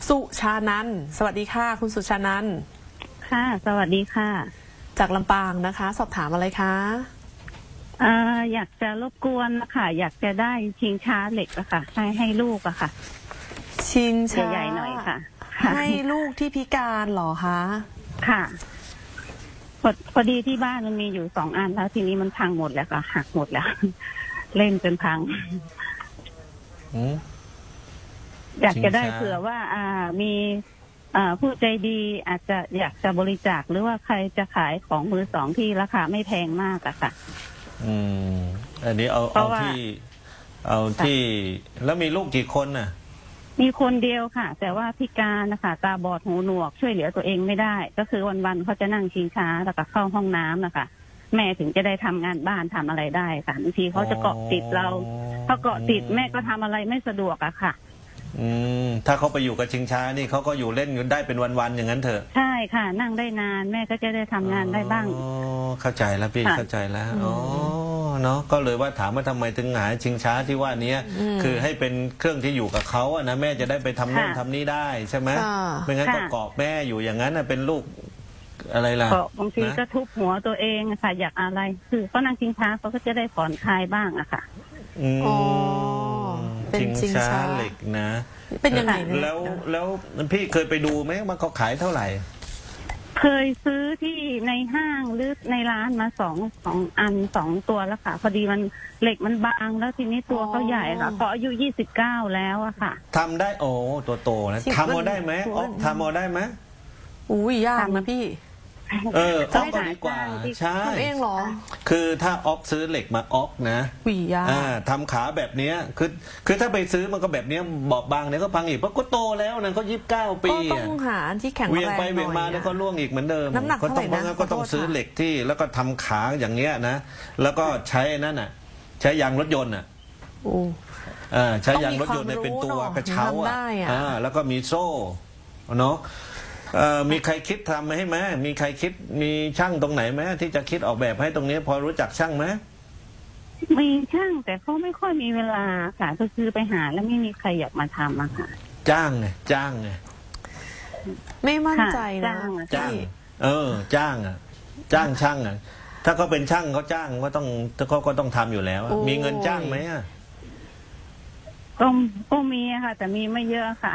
สุชานันท์สวัสดีค่ะคุณสุชานันท์ค่ะสวัสดีค่ะจากลำปางนะคะสอบถามอะไรคะอยากจะรบกวนนะคะอยากจะได้ชิงช้าเหล็กอะค่ะให้ลูกอะค่ะชิงช้าใหญ่ๆหน่อยค่ะให้ลูกที่พิการหรอคะค่ะพอดีที่บ้านมันมีอยู่2 อันแล้วทีนี้มันพังหมดแล้วค่ะหักหมดแล้วเล่นจนพังอยากจะได้เผื่อว่ามีผู้ใจดีอาจจะอยากจะบริจาคหรือว่าใครจะขายของมือสองที่ราคาไม่แพงมากอะค่ะอันนี้เอาที่แล้วมีลูกกี่คนน่ะมีคนเดียวค่ะแต่ว่าพิการนะคะตาบอดหูหนวกช่วยเหลือตัวเองไม่ได้ก็คือวันๆเขาจะนั่งชิงช้าแล้วก็เข้าห้องน้ำนะคะแม่ถึงจะได้ทำงานบ้านทำอะไรได้ค่ะบางทีเขาจะเกาะติดเราเขาเกาะติดแม่ก็ทำอะไรไม่สะดวกอะค่ะถ้าเขาไปอยู่กับชิงช้านี่เขาก็อยู่เล่นกันได้เป็นวันๆอย่างนั้นเถอะใช่ค่ะนั่งได้นานแม่ก็จะได้ทำงานได้บ้างเข้าใจแล้วพี่เข้าใจแล้วเนาะก็เลยว่าถามว่าทำไมถึงหาชิงช้าที่ว่านี้คือให้เป็นเครื่องที่อยู่กับเขาอะนะแม่จะได้ไปทำโน่นทำนี่ได้ใช่ไหมไม่งั้นก็เกาะแม่อยู่อย่างนั้นเป็นลูกอะไรล่ะบางทีก็ทุบหัวตัวเองค่ะอยากอะไรคือเขานั่งชิงช้าเขาก็จะได้ผ่อนคลายบ้างอะค่ะเป็นชิงช้าเหล็กนะเป็นยังไงแล้วพี่เคยไปดูไหมว่าเขาขายเท่าไหร่เคยซื้อที่ในห้างหรือในร้านมาสองอัน2 ตัวแล้วค่ะพอดีมันเหล็กมันบางแล้วทีนี้ตัวเขาใหญ่ค่ะพออายุ29แล้วอะค่ะทำได้ตัวโตนะทำเอาได้ไหมทำเอาได้ไหมยากนะพี่ออกก็ดีกว่าใช่ทำเองเหรอคือถ้าออกซื้อเหล็กมาออกนะทำขาแบบนี้คือถ้าไปซื้อมันก็แบบนี้บอบบางเนี่ยก็พังอีกเพราะก็โตแล้วนะเขา29 ปีก็ต้องหาที่แข็งแรงเวียงไปเวียงมาแล้วก็ล่วงอีกเหมือนเดิมน้ำหนักเท่าไหร่นะก็ต้องซื้อเหล็กที่แล้วก็ทำขาอย่างเงี้ยนะแล้วก็ใช้นั่นน่ะใช้ยางรถยนต์ใช้ยางรถยนต์เป็นตัวกระเช้าแล้วก็มีโซ่เนาะมีใครคิดทำให้ไหมมีใครคิดมีช่างตรงไหนไหมที่จะคิดออกแบบให้ตรงนี้พอรู้จักช่างไหมมีช่างแต่เขาไม่ค่อยมีเวลาค่ะก็คือไปหาแล้วไม่มีใครอยากมาทำอะค่ะจ้างไงไม่มั่นใจนะจ้างจ้างช่างถ้าเขาเป็นช่างเขาจ้างก็ต้องทำอยู่แล้วมีเงินจ้างไหมก็มีค่ะแต่มีไม่เยอะค่ะ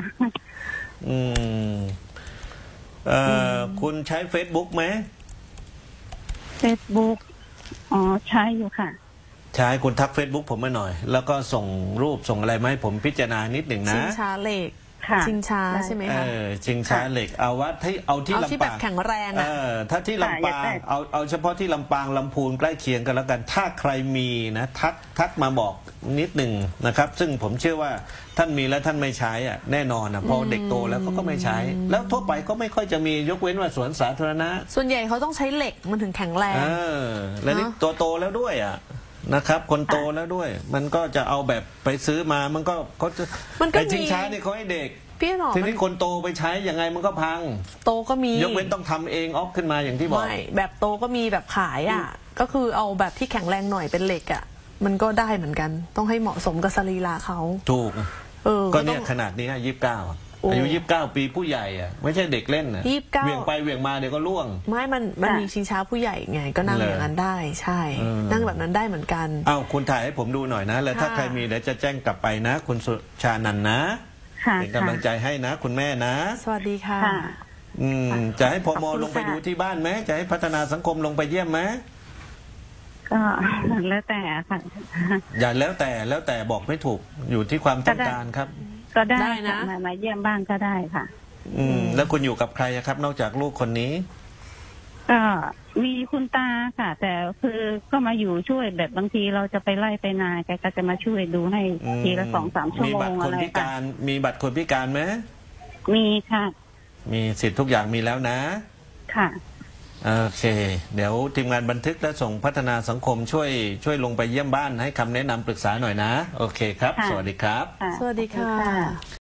คุณใช้ Facebook ไหม Facebook ใช้อยู่ค่ะใช้คุณทัก Facebook ผมมาหน่อยแล้วก็ส่งรูปส่งอะไรมาให้ผมพิจารณานิดหนึ่งนะชิงช้าเหล็กชิงช้าใช่ไหมคะชิงช้าเหล็กเอาที่ลำปางแข็งแรงถ้าที่ลำปางเอาเฉพาะที่ลำปางลำพูนใกล้เคียงกันแล้วกันถ้าใครมีนะทักมาบอกนิดหนึ่งนะครับซึ่งผมเชื่อว่าท่านมีแล้วท่านไม่ใช้แน่นอนพอเด็กโตแล้วก็ไม่ใช้แล้วทั่วไปก็ไม่ค่อยจะมียกเว้นว่าสวนสาธารณะส่วนใหญ่เขาต้องใช้เหล็กมันถึงแข็งแรงแล้วนี่ตัวโตแล้วด้วยนะครับคนโตแล้วด้วยมันก็จะเอาแบบไปซื้อมามันก็เขาจะไอ้ชิงช้านี่เขาให้เด็กทีนี้คนโตไปใช้ยังไงมันก็พังโตก็มียกเว้นต้องทำเองออกขึ้นมาอย่างที่บอกไม่แบบโตก็มีแบบขายก็คือเอาแบบที่แข็งแรงหน่อยเป็นเหล็กมันก็ได้เหมือนกันต้องให้เหมาะสมกับสรีระเขาถูกก็เนี่ยขนาดนี้29อายุ29 ปีผู้ใหญ่ไม่ใช่เด็กเล่นเวียงไปเวียงมาเดี๋ยวก็ล่วงไม่มันมีชิงช้าผู้ใหญ่ไงก็นั่งอย่างนั้นได้ใช่นั่งแบบนั้นได้เหมือนกันคุณถ่ายให้ผมดูหน่อยนะแล้วถ้าใครมีเดี๋ยวจะแจ้งกลับไปนะคุณสุชานันท์นะเป็นกำลังใจให้นะคุณแม่นะสวัสดีค่ะจะให้พม.ลงไปดูที่บ้านไหมจะให้พัฒนาสังคมลงไปเยี่ยมไหมก็แล้วแต่ค่ะอย่าแล้วแต่บอกไม่ถูกอยู่ที่ความต้องการครับก็ได้นะมาเยี่ยมบ้างก็ได้ค่ะแล้วคุณอยู่กับใครครับนอกจากลูกคนนี้ก็มีคุณตาค่ะแต่คือก็มาอยู่ช่วยแบบบางทีเราจะไปไล่ไปนาแกก็จะมาช่วยดูให้ทีละ2-3 ชั่วโมงอะไรค่ะมีบัตรคนพิการไหมมีค่ะมีสิทธิ์ทุกอย่างมีแล้วนะค่ะโอเคเดี๋ยวทีมงานบันทึกและส่งพัฒนาสังคมช่วยลงไปเยี่ยมบ้านให้คำแนะนำปรึกษาหน่อยนะโอเคครับสวัสดีครับสวัสดีค่ะ